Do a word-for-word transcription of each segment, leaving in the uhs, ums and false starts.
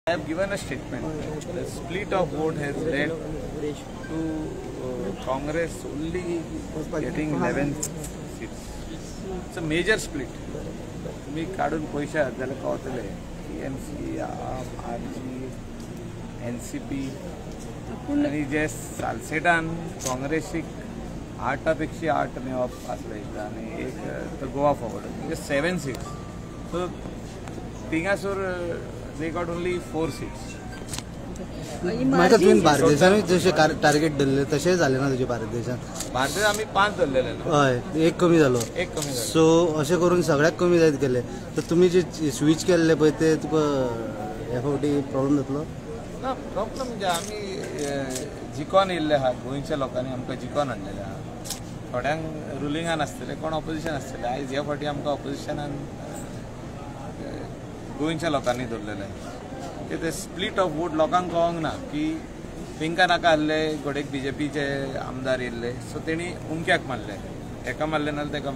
I have given a statement. The split of vote has led to uh, Congress only getting eleven seats. It's a major split. तुम्ही काढून पैशात जाल्यार कळटले T M C, R G, N C P आणि जे सालसेटान काँग्रेसीक आठा पेक्षा आठ मेळप आसले आणि एक गोवा फॉरवर्ड म्हणजे सेवन सीट्स. सो थिंगासोर they got only four seats. माका तुवें बार्देशांत जशें टार्गेट धरले तशें जालें ना तुजे बार्देशांत? बार्देश आमी पांच धरलेले. हय, एक कमी जालो. एक कमी जालो. सो अशें करून सगळ्याक कमी जायत गेले. तर तुमी जे स्विच केल्ले पळय ते तुका ह्या फावटी प्रॉब्लेम जातलो? ना, प्रॉब्लेम म्हणजे आमी जिखोन येयल्ले आहात. गोंयच्या लोकांनी आमकां जिखोन हाडलेले आहात. थोड्यांक रुलिंगान आसतले, कोण ऑपोजिशन आसतले. आयज ह्या फावटी आमकां ऑपोजिशनान गोंयच्या लोकांनी धरलेले. ते स्प्लिट ऑफ वोट लोकांक कळोंक ना की तेंकां नाका आसले घोडेक बीजेपीचे आमदार येयल्ले. सो तेणी उमक्याक मारले, एका मारले नाल्यार तेका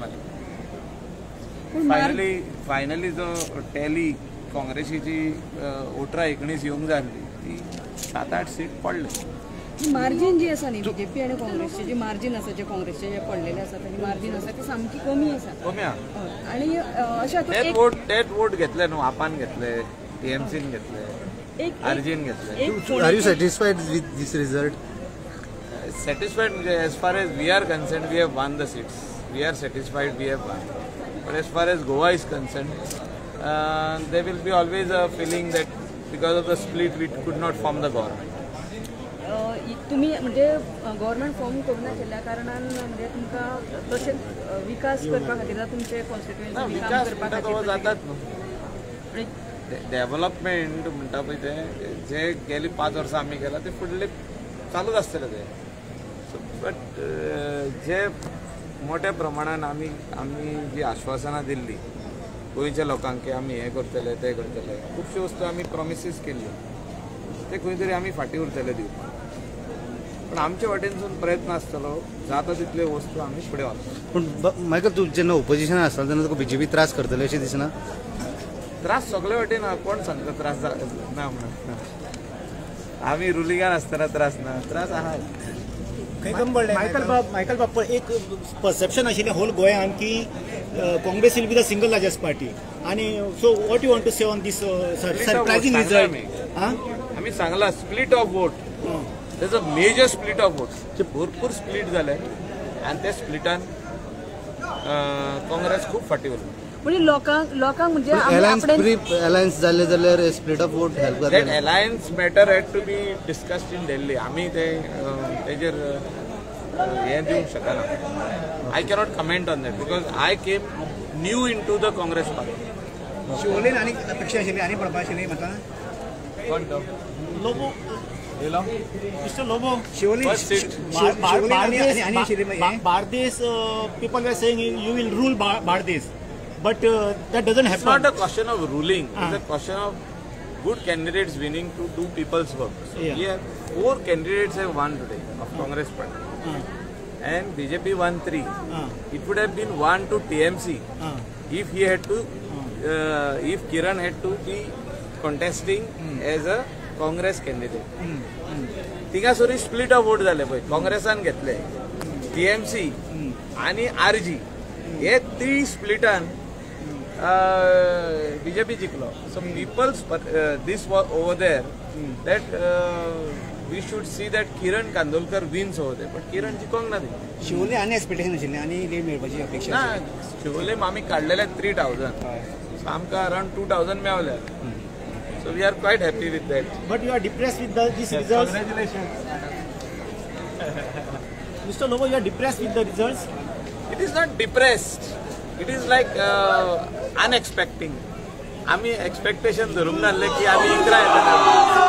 मारले. फायनली फायनली जो टॅली काँग्रेसीची वोटरां एकोणीस येवंक जाय आसली ती सात आठ सीट पडले. मार्जिन जी आसा न्ही बीजेपी आनी काँग्रेसचे जे मार्जिन आसा जे काँग्रेसचे जे पडलेले आसा ताची मार्जिन आसा ती सामकी कमी आसा. कमी आहा. आनी अशें तेच वोट तेच वोट घेतले न्हू. आपान घेतले, टीएमसीन घेतले, आरजीन घेतले. Are you satisfied with this result? Satisfied म्हणजे as far as we are concern we have won the seats. We are satisfied we have won. But as far as Goa is concern they will be always a feeling that because of the split we could not form the government. तुम्ही म्हणजे government form करूना केल्ल्या कारणान म्हणजे तुमकां तशें विकास करपा खातीर तुमचे कॉन्स्टिट्युएन्सी विकास जातात न्हू. डेव्हलपमेंट म्हणटा पळय ते जे गेली पांच वर्सां आमी केला ते फुडले चालूच आसतले ते. बट जे मोठ्या प्रमाणान आमी आमी जी आश्वासनां दिल्ली गोंयच्या लोकांक की आमी हें करतले ते करतले, खुबश्यो वस्तू आमी प्रॉमिसीस केल्ल्यो ते खंय तरी आमी फाटीं उरतले दिवपाक. पण आमचे वाटेनसून प्रयत्न आसतलो जाता तितले वस्तू आमी फुडें व्हरतले. पूण मायकल तूं जेन्ना ओपोजिशन आसता तेन्ना तुका बीजेपी त्रास करतले अशें दिसना? त्रास सगळे वाटेन कोण सांगता त्रास ना म्हणून? आमी रुलिंगान आसतना त्रास ना, त्रास आहा. मायकल बाब मायकल बाब एक परसेप्शन आशिल्लें होल गोंयान की Congress will be the single largest party. आणि so what you want to say on this surprising result? आमी सांगला स्प्लिट ऑफ वोट. तेज a major split of votes. भरपूर स्प्लिट जाले आनी ते स्प्लिटान काँग्रेस खूब फाटीं उरली. म्हणजे लोकांक लोकांक म्हणजे अलायन्स जाले जाल्यार स्प्लिट ऑफ वोट हेल्प जाता. That alliance matter had to be discussed in Delhi. आमी ते तेजेर हें दिवंक शकना. I cannot comment on that because I came new into the Congress party. शिवोलेन आनी अपेक्षा आशिल्ली आनी पडपा आशिल्ली म्हाका कोण तो लोबो येलो मिस्टर लोबो शिवोलेन Bardez people were saying you will rule Bardes, but uh, that doesn't happen. It's not a question of ruling. Uh. It's a question of good candidates winning to do people's work. So yeah. We have four candidates have won today of Congress party, uh. and B J P won three. Uh. It would have been one to T M C uh. if he had to, uh, if Kiran had to be contesting mm. as a Congress candidate. तिगासोरी split of vote जाले पळय. काँग्रेसान घेतले, TMC आणि RG हे three स्प्लिटान BJP जिंकलो. So people's these over there that we should see that Kiran Kandolkar wins over there. But Kiran जिखोंक ना. शिवोले आनी एक्सपेक्टेशन आशिल्लें आनी लीड मेळपाची अपेक्षा ना. शिवोले आमी काडलेले थ्री थावजंड. सो आमकां अरावंड टू थावजंड मेळले. So we are quite happy with that. But you are depressed with the, these yes, results. Congratulations. Mister Lobo, you are depressed with the results? It is not depressed. It is like uh, unexpecting. आमी expectation धरून नासले की आमी इकरा येता.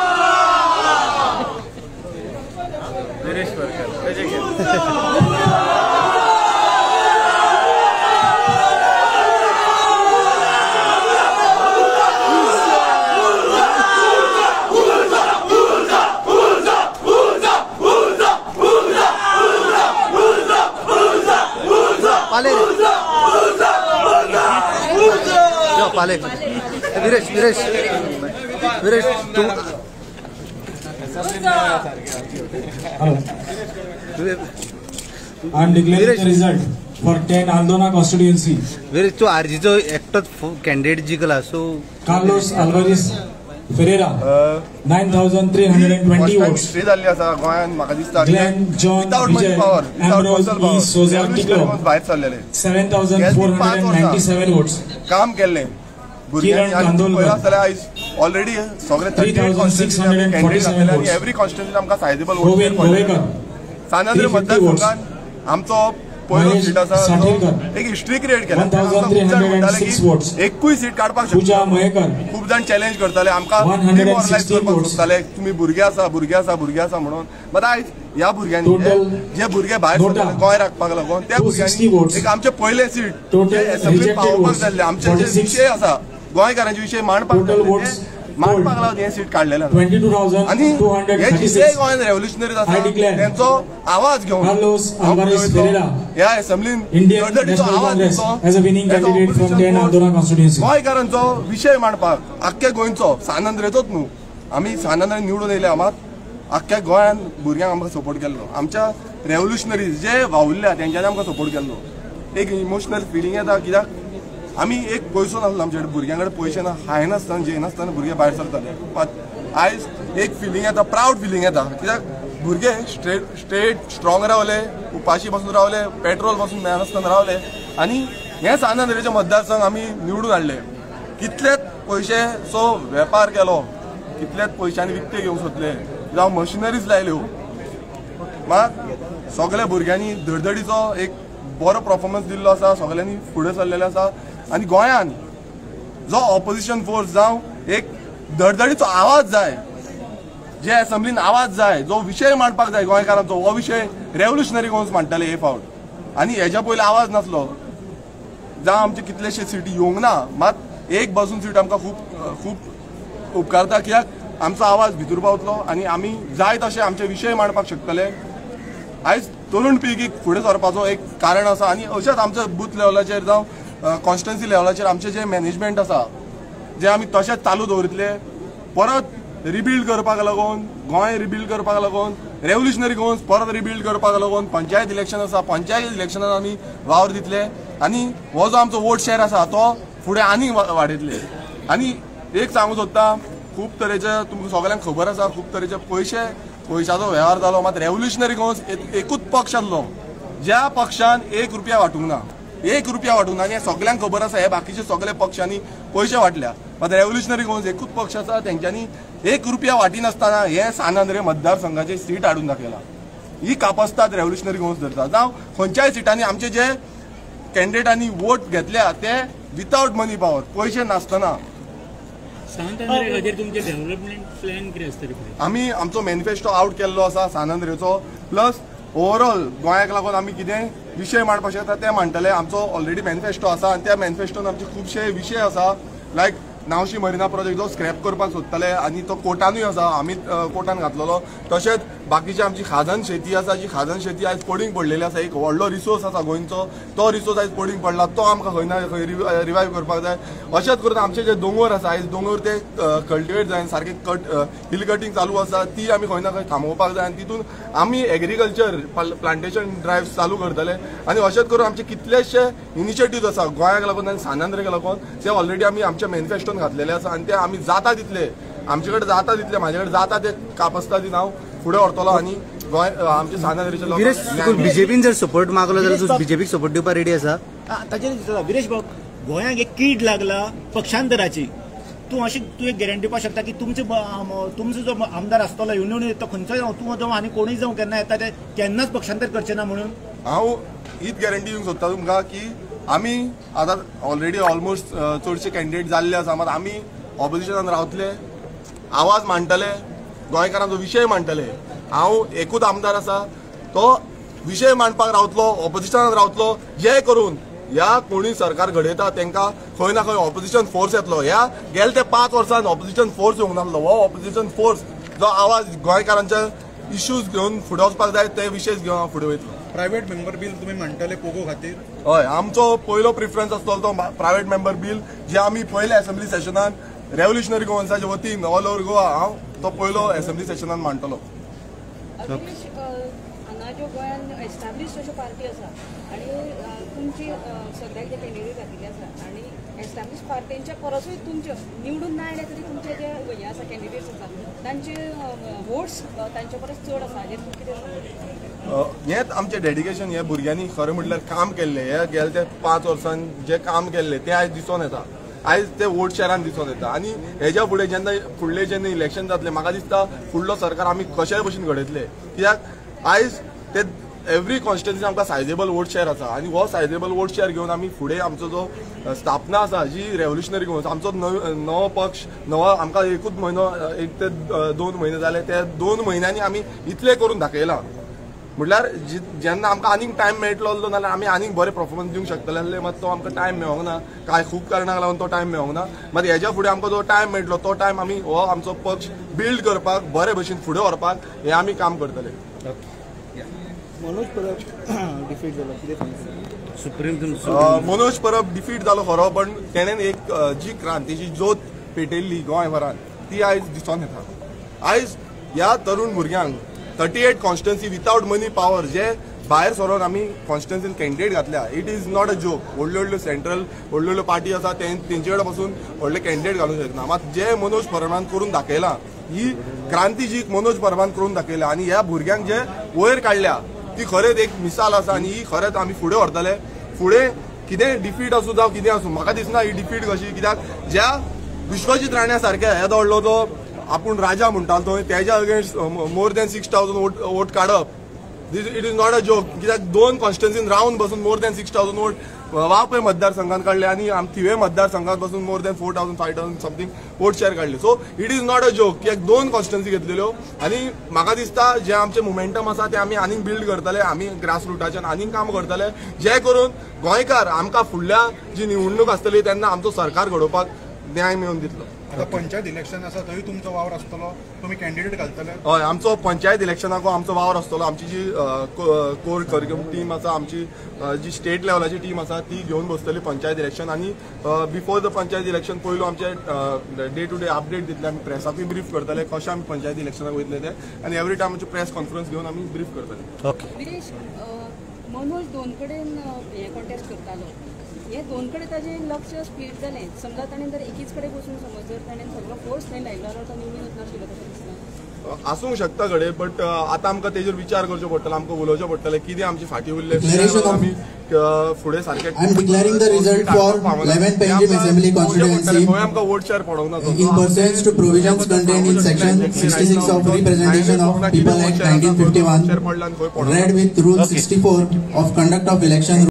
Dinesh worker तेजे घेत. पाले पाले विरेश विरेश वीरेश तू I am declaring the result for ten Aldona constituency. Viresh तू आरजीचो एकटोच कॅन्डिडेट जिंकला so Carlos Alvarez Ferreira nine thousand three hundred twenty votes. History जाल्ली आसा गोंयांत म्हाका दिसता Glenn John without money Vijay power Ambrose E. Souza Ticlo भायर सरलेले seven thousand four hundred ninety-seven votes. काम केल्लें भुरग्यांनी किरण आनी कांदोळकर. पळयला जाल्यार आयज ऑलरेडी सगळे three thousand six hundred forty-seven आनी votes. एवरी कॉन्स्टिट्युएन्सी आमकां सायजेबल Govin Govekar सानंद्र three fifty मतदारसंघात आमचो पयलो महेश सीट आसा साठेकर. तो एक हिस्ट्री क्रिएट केला one thousand three hundred six votes. एकूय सीट काडपाक Pooja शकता Mahekar खूप जाण चॅलेंज करताले आमकां one hundred demoralize sixteen करपाक votes. सोदताले तुमी भुरगे आसा भुरगे आसा भुरगे आसा म्हणून बट आयज ह्या भुरग्यांनी Total जे भुरगे भायर Nota सरताले गोंय राखपाक लागून त्या two sixty भुरग्यांनी votes. एक आमचे पयले सीट Total जे असेंब्लीत rejected पावोवपाक votes. जाल्ले आमचे जे forty-six. विशय आसा गोंयकारांचे विशय मांडपाक Total जाल्ले votes ते मांडपाक लागून हे सीट काडलेले आसा. twenty-two thousand आणि two hundred हे जितले thirty-six. गोंयांत रेव्होल्युशनरीज I आसा declare त्यांचो आवाज घेवन Carlos हांव Alvarez पळयतलो. Ferreira, ह्या असेंब्लीन Indian धडधडीचो National आवाज Congress दितलो. as a winning त्याचो candidate from opposition ten force Aldona constituency. गोंयकारांचो विशय मांडपाक आख्ख्या गोंयचो सानंद्रेचोच न्हू आमी सानंद्रे निवडून येयले आमात आख्ख्या गोंयांत भुरग्यांक आमकां सपोर्ट केल्लो आमच्या रेव्होल्युशनरीज जे वावुरल्या तेंच्यांनी आमकां सपोर्ट केल्लो एक इमोशनल फिलींग येता कित्याक आमी एक पयसो नासलो आमचे कडेन भुरग्यां कडेन पयशे ना हाय नासतना जे नासतना भुरगे भायर सरताले बट आयज एक फिलींग येता प्रावड फिलींग येता कित्याक भुरगे स्ट्रेट स्ट्रेट स्ट्रॉंग रावले उपाशी पासून रावले पेट्रोल पासून मेळनासतना रावले आनी हे सानंद्रेचे मतदारसंघ आमी निवडून हाडले कितलेच पयशे सो वेपार केलो कितलेच पयशांनी विकते घेवंक सोदले जावं मशिनरीज लायल्यो मात सगळ्या भुरग्यांनी धडधडीचो एक बरो परफॉर्मन्स दिल्लो आसा सगळ्यांनी फुडें सरलेले आसा आनी गोंयांत जो ऑपोजिशन फोर्स जावं एक धडधडीचो आवाज जाय जे असेंब्लीन आवाज जाय जो विशय मांडपाक जाय गोंयकारांचो हो विशय रेव्होल्युशनरी गोंस मांडटाले हे फावट आनी हेच्या पयलीं आवाज नासलो जावं आमचे कितलेशे सिटी येवंक ना मात एक बाजून सीट आमकां खूब खूब उपकारता कित्याक आमचो आवाज भितर पावतलो आनी आमी जाय तशे आमचे विशय मांडपाक शकतले आयज तरुण पिळगीक फुडें सरपाचो एक कारण आसा आनी अशेंच आमच्या बूथ लेवलाचेर जावं कॉन्स्टिट्युएन्सी लेवलाचेर आमचे जे मॅनेजमेंट आसा जे आमी तशेंच चालू दवरतले परत रिबिल्ड करपाक लागून गोंय रिबिल्ड करपाक लागून रेव्होल्युशनरी गोंस परत रिबिल्ड करपाक लागून पंचायत इलेक्शन आसा पंचायत इलेक्शनात आमी वावर दितले आनी हो जो आमचो वोट शेअर आसा तो फुडें आनीक वाडयतले आनी एक सांगूं सोदता खूब तरेचे तुमकां सगळ्यांक खबर आसा खूब तरेचे पयशे पयशाचो वेव्हार जालो मात रेव्होल्युशनरी गोंस एकूच पक्ष आसलो ज्या पक्षान एक रुपया वांटूंक ना एक रुपया वांटूंक ना आनी सगळ्यांक खबर आसा हे बाकीचे सगळे पक्षांनी पयशे वांटल्या मात रेव्होल्युशनरी गोंस एकूच पक्ष आसा तेंच्यांनी एक रुपया वाटी नासतना हे सानंद्रे मतदारसंघाचे सीट हाडून दाखयला ही कापासतात रेव्होल्युशनरी गोंस धरता जावं खंयच्याय सिटांनी आमचे जे कॅन्डिडेटांनी वोट घेतल्या ते विथआउट मनी पावर पयशे नासतना सानंद्रे खातीर तुमचे डेव्हलपमेंट प्लॅन कितें आसता आमी आमचो मॅनिफेस्टो आउट केल्लो आसा सानंद्रेचो प्लस ओवरऑल गोंयाक लागून आमी कितें विशय मांडपाक शकता ते मांडटले आमचो ऑलरेडी मॅनिफेस्टो आसा आनी त्या मॅनिफेस्टोन आमचे खुबशे विशय आसा लायक नावशी मरिना प्रोजेक्ट जो स्क्रॅप करपाक सोदताले आनी तो कोर्टानूय आसा आमी कोर्टान घातलेलो तशेंच बाकीची आमची खाजन शेती आसा जी खाजन शेती आयज पडींग पडलेली आसा एक व्हडलो रिसोर्स आसा गोंयचो तो रिसोर्स आयज पडींग पडला तो आमकां खंय ना खंय रिवायव करपाक जाय अशेंच करून आमचे जे दोंगर आसा आयज दोंगर ते कल्टिवेट जायन सारके कट हिल कटींग चालू आसा ती आमी खंय ना खंय थांबोवपाक जाय आनी तितून आमी एग्रीकल्चर प्लांटेशन ड्रायव्ह चालू करतले आनी अशेंच करून आमचे कितलेशे इनिशिएटिव्ह आसा गोंयाक लागून आनी सानंद्रेक लागून ते ऑलरेडी आमी आमच्या मॅनिफेस्टोन घातलेले आसा आनी ते आमी जाता तितले आमचे कडेन जाता तितले म्हाजे कडेन जाता ते कापस्ता ती हांव फुडें व्हरतलो आनी गोंय आमचे सानंद्रेचे वीरेश बीजेपीन जर सपोर्ट मागलो जाल्यार तूं बीजेपीक सपोर्ट दिवपाक रेडी आसा ताचेर दिसता विरेश भाऊ गोंयांक एक कीड लागला पक्षांतराची तूं अशी तूं एक गॅरंटी दिवपाक शकता की तुमचे तुमचो जो आमदार आसतलो निवडून तो खंयचोय तूं जावं आनी कोणूय जावं केन्ना येता ते केन्नाच पक्षांतर करचे ना म्हणून हांव हीच गॅरंटी दिवंक सोदता तुमकां की आमी आतां ऑलरेडी ऑलमोस्ट चडशे कॅन्डिडेट जाल्ले आसा मात आमी ऑपोजिशनान रावतले आवाज मांडटले गोंयकारांचो विशय मांडटले हांव एकूच आमदार आसा तो विशय मांडपाक रावतलो ऑपोजिशनान रावतलो जे करून ह्या कोणी सरकार घडयता तांकां खंय ना खंय ऑपोजिशन फोर्स येतलो ह्या गेल्या ते पांच वर्सान ऑपोजिशन फोर्स येवंक नासलो हो ऑपोजिशन फोर्स जो आवाज गोंयकारांचे इश्यूज घेवन फुडें वचपाक जाय ते विशय घेवन हांव फुडें वयतलो प्रायव्हेट मेंबर बील तुम्ही मांडटले पोगो खातीर हय आमचो पयलो प्रिफरन्स आसतलो तो प्रायव्हेट मेंबर बील जे आमी पयल्या असेंब्ली सेशनान रेव्होल्युशनरी गोवन्साच्या वतीन ऑल ओव्हर गोवा हांव तो पयलो असेंब्ली सेशनान मांडटलो. अखिलेश, हांगा ज्यो गोंयान एस्टाब्लीश अश्यो पार्टी आसा आनी तुमची सगळ्याक जे कॅन्डिडेट घातिल्ले आसा आनी एस्टाब्लीश पार्टींच्या परसूय तुमचे निवडून ना आयले तरी तुमचे जे हे आसा कॅन्डिडेट्स आसा तांचे वोट्स तांचे परस चड आसा हाजेर तूं कितें सांगता? हेच आमचें डेडिकेशन. हे भुरग्यांनी खरें म्हटल्यार काम केल्लें, हे गेले ते पांच वर्सान जे काम केल्लें ते आयज दिसून येता. आयज ते वोट शेअरान दिसून येता. आनी हेज्या फुडें जेन्ना फुडले जेन्ना इलेक्शन जातलें म्हाका दिसता फुडलो सरकार आमी कशेय भशेन घडयतले. कित्याक आयज ते एवरी कॉन्स्टिट्युन्सी आमकां सायजेबल वोट शेअर आसा आनी हो सायजेबल वोट शेअर घेवन आमी फुडें आमचो जो स्थापना आसा जी रेव्होल्युशनरी गोवन्स आमचो नवो पक्ष नवो आमकां एकूच म्हयनो एक ते दोन म्हयने जाले ते दोन म्हयन्यांनी आमी इतलें करून दाखयलां. म्हटल्यार जेन्ना आमकां आनीक टायम मेळटलो नाल्यार आमी आनीक बरें परफॉर्मन्स दिवंक शकतले आसले, मात तो आमकां टायम मेळोंक ना. कांय खूब कारणांक लागून तो टायम मेळोंक ना. मात हेज्या फुडें आमकां जो टायम मेळटलो तो टायम आमी हो आमचो पक्ष बिल्ड करपाक बरे भशेन फुडें व्हरपाक हे आमी काम करतले. मनोज परब डिफीट जालो, कितें सांगता? सुप्रीम मनोज परब डिफीट जालो खरो, पण तेणेन एक जी क्रांतीची ज्योत पेटयल्ली गोंयभरात ती आयज दिसून येता. आयज ह्या तरुण भुरग्यांक thirty eight constituency without money power जे भायर सरोन आमी कॉन्स्टिट्युन्सीन कॅन्डिडेट घातल्या. It is not a joke. व्हडल्यो व्हडल्यो सेंट्रल व्हडल्यो व्हडल्यो पार्टी आसा तेंचे कडेन पासून व्हडले कॅन्डिडेट घालूंक शकना. मात जे मनोज परबान करून दाखयलां ही क्रांती जी मनोज परबान करून दाखयल्या आनी ह्या भुरग्यांक जे वयर काडल्या ती खरेंच एक मिसाल आसा आनी ही खरेंच आमी फुडें व्हरतले. फुडें कितें डिफीट आसूं जावं कितें आसूं म्हाका दिसना ही डिफीट कशी. कित्याक ज्या विश्वजीत राण्या सारक्या येदो व्हडलो तो आपूण राजा म्हणटालो तो तेज्या against more than six thousand vote vote काडप this it is not a joke. कित्याक दोन कॉन्स्टिट्युन्सीन रावन बसून more than six thousand vote वापय मतदारसंघात काढले आनी आम थिवे मतदारसंघात बसून more than four thousand five thousand something vote share काढले. So it is not a joke. कित्याक दोन कॉन्स्टिट्युन्सी घेतलेल्यो आनी म्हाका दिसता जे आमचे मोमेंटम आसा ते आमी आनीक बिल्ड करतले. आमी ग्रासरूटाच्यान आनीक काम करतले जे करून गोंयकार आमकां फुडल्या जी निवडणूक आसतली तेन्ना आमचो सरकार घडोवपाक न्याय मेळोवन दितलो. आता पंचायत इलेक्शन आसा थंय तुमचो वावर आसतलो, तुम्ही कॅन्डिडेट घालतले? हय, आमचो पंचायत इलेक्शनाक आमचो वावर आसतलो. आमची जी कोर करिक्युलम टीम आसा, आमची जी स्टेट लेवलाची टीम आसा ती घेवन बसतली पंचायत इलेक्शन. आनी बिफोर द पंचायत इलेक्शन पयलू आमचे डे टू डे अपडेट दितले. आमी प्रेसाकूय ब्रीफ करतले कशें आमी पंचायत इलेक्शनाक वयतले ते आनी एवरी टायम आमची प्रेस कॉन्फरन्स घेवन आमी ब्रीफ करतले. ओके. विरेश, मनोज दोन कडेन हे कॉन्टेस्ट करतालो, हे दोन कडेन ताजें लक्ष स्प्लीट जालें. समजा ताणें जर एकीच कडेन बसून समज जर ताणें सगळो फोर्स थंय लायलो जाल्यार तो निवडून येवंक नाशिल्लो तशें दिसना? आसूंक शकता घडये, बट आतां आमकां तेजेर विचार करचो पडटलो. आमकां उलोवचें पडटलें कितें आमची फाटी उरले आमी फुडें सारकें. I am declaring the result for eleven Panjim Assembly constituency खंय आमकां वोट शेअर पडोंक ना. in pursuance to provisions contained in section sixty-six of Representation of People Act nineteen fifty-one, read with Rule sixty-four of Conduct of Election.